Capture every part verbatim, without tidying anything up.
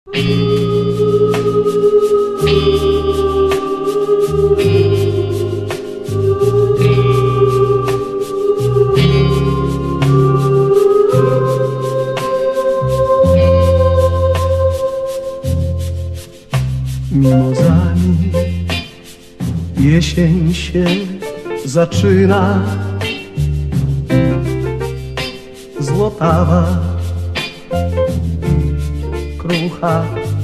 Mimozami jesień się zaczyna, złotawa, krucha i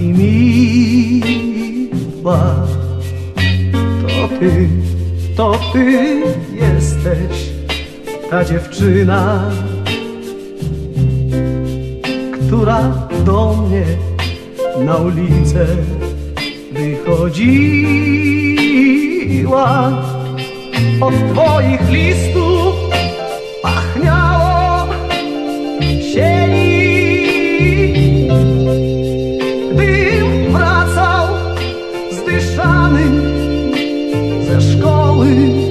miła. To ty, to ty jesteś ta dziewczyna, która do mnie na ulicę wychodziła. Od twoich listów pachniało sieni. Gdym wracał zdyszany ze szkoły,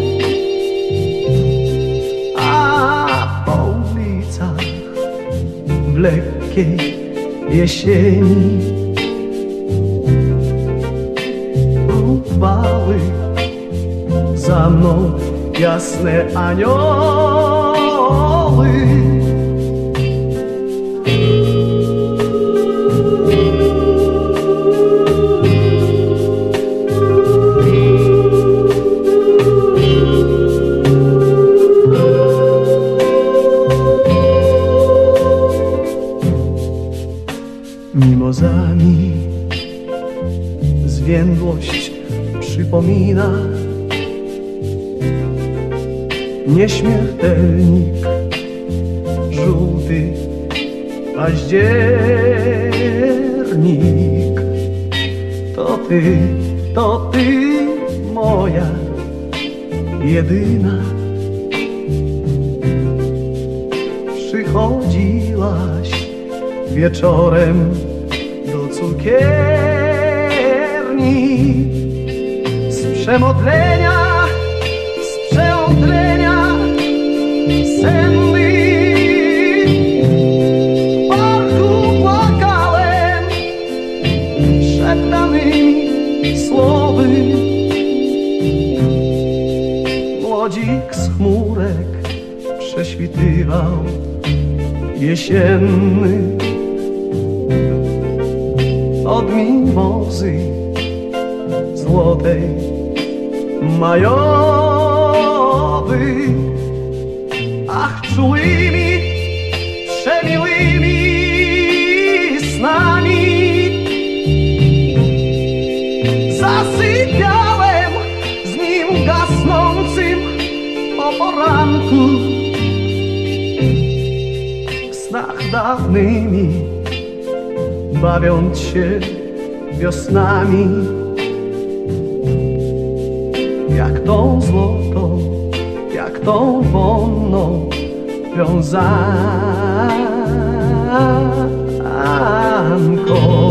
a po ulicach w lekkiej jesieni próbowały za mną jasne anioły. Mimozami zwiędłość przypomina nieśmiertelnik, żółty październik. To ty, to ty moja jedyna. Przychodziłaś wieczorem do cukierni z przemodlenia, z przeodlenia senny. W parku płakałem szeptanymi słowy. Młodzik z chmurek prześwitywał jesienny. Od mimozy złotej majowy, ach, czułymi, przemiłymi snami zasypiałem z nim gasnącym o poranku. W snach dawnymi bawiąc się wiosnami, jak tą złotą, jak tą wonną wiązanką.